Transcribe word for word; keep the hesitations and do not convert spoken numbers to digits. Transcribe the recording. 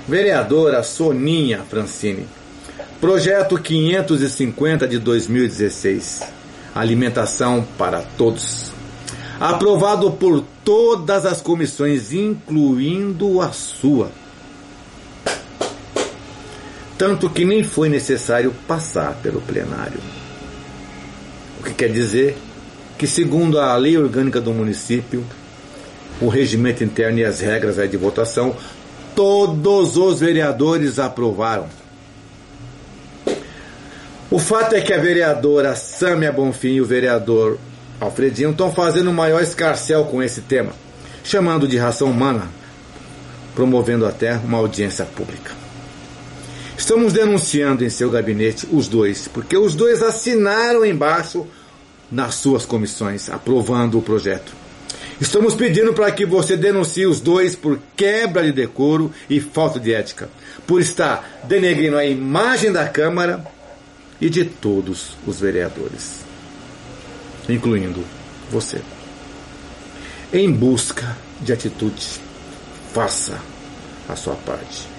Vereadora Soninha Francini. Projeto quinhentos e cinquenta de dois mil e dezesseis. Alimentação para todos. Aprovado por todas as comissões, incluindo a sua. Tanto que nem foi necessário passar pelo plenário. O que quer dizer que, segundo a lei orgânica do município, o regimento interno e as regras de votação, todos os vereadores aprovaram. O fato é que a vereadora Sâmia Bonfim e o vereador Alfredinho estão fazendo o maior escarcéu com esse tema, chamando de ração humana, promovendo até uma audiência pública. Estamos denunciando em seu gabinete os dois, porque os dois assinaram embaixo nas suas comissões, aprovando o projeto. Estamos pedindo para que você denuncie os dois por quebra de decoro e falta de ética, por estar denegrindo a imagem da Câmara e de todos os vereadores, incluindo você. Em busca de atitude, faça a sua parte.